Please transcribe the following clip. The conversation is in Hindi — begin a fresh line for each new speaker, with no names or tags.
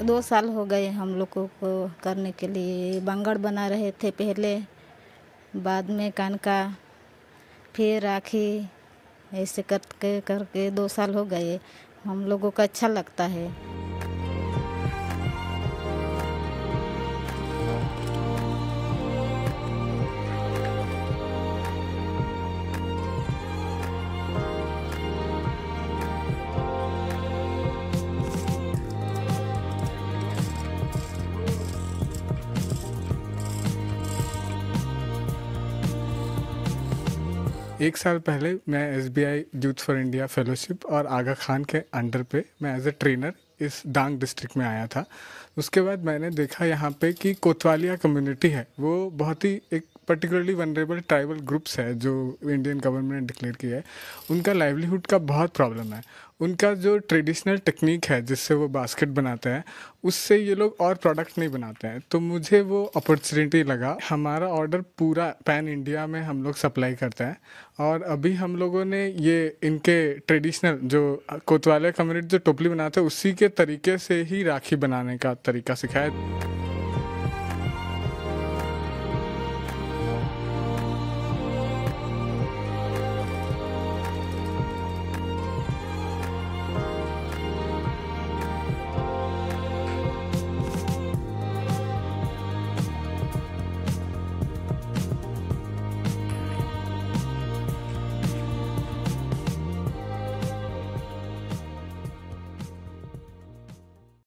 2 साल हो गए हम लोगों को करने के लिए। बंगड़ बना रहे थे पहले, बाद में कानका, फिर राखी, ऐसे करके करके 2 साल हो गए। हम लोगों को अच्छा लगता है।
एक साल पहले मैं SBI youth for India fellowship और आगा खान के अंडर पे मैं एज ए ट्रेनर इस डांग डिस्ट्रिक्ट में आया था। उसके बाद मैंने देखा यहाँ पे कि कोतवालिया कम्युनिटी है, वो बहुत ही एक पर्टिकुलरली वनरेबल ट्राइबल ग्रुप्स है जो इंडियन गवर्नमेंट ने डिक्लेयर किया है। उनका लाइवलीहुड का बहुत प्रॉब्लम है। उनका जो ट्रेडिशनल टेक्निक है जिससे वो बास्केट बनाते हैं, उससे ये लोग और प्रोडक्ट नहीं बनाते हैं। तो मुझे वो अपॉर्चुनिटी लगा। हमारा ऑर्डर पूरा पैन इंडिया में हम लोग सप्लाई करते हैं और अभी हम लोगों ने ये इनके ट्रेडिशनल जो कोतवालिया कम्युनिटी जो टोपली बनाते हैं उसी के तरीके से ही राखी बनाने का तरीका सिखाया।